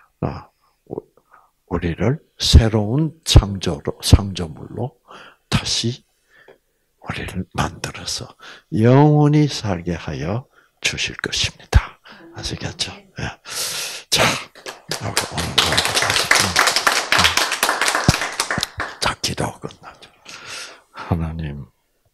우리를 새로운 창조물로 다시 우리를 만들어서 영원히 살게 하여 주실 것입니다. 아시겠죠? 네. 자, 기도하고 끝나죠. 하나님,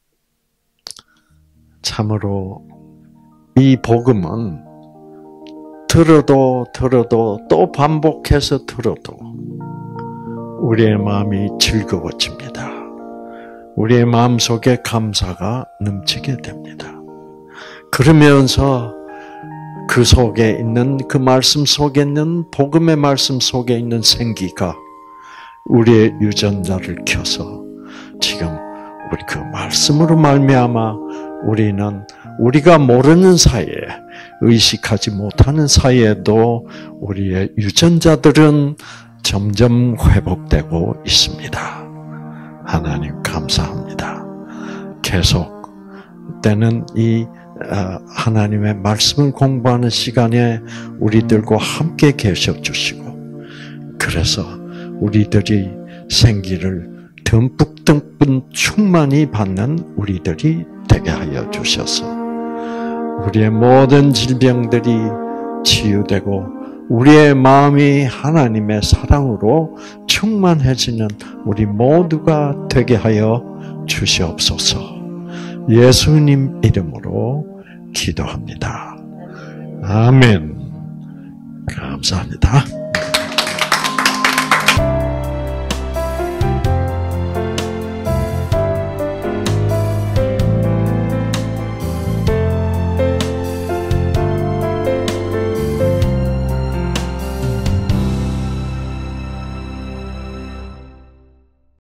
참으로 이 복음은 들어도 또 반복해서 들어도 우리의 마음이 즐거워집니다. 우리의 마음속에 감사가 넘치게 됩니다. 그러면서 그 속에 있는 그 말씀 속에 있는 복음의 말씀 속에 있는 생기가 우리의 유전자를 켜서 지금 우리 그 말씀으로 말미암아 우리는 우리가 모르는 사이에 의식하지 못하는 사이에도 우리의 유전자들은 점점 회복되고 있습니다. 하나님 감사합니다. 계속 때는 이 하나님의 말씀을 공부하는 시간에 우리들과 함께 계셔 주시고 그래서 우리들이 생기를 듬뿍 충만히 받는 우리들이 되게 하여 주셔서 우리의 모든 질병들이 치유되고 우리의 마음이 하나님의 사랑으로 충만해지는 우리 모두가 되게 하여 주시옵소서. 예수님 이름으로 기도합니다. 아멘. 감사합니다.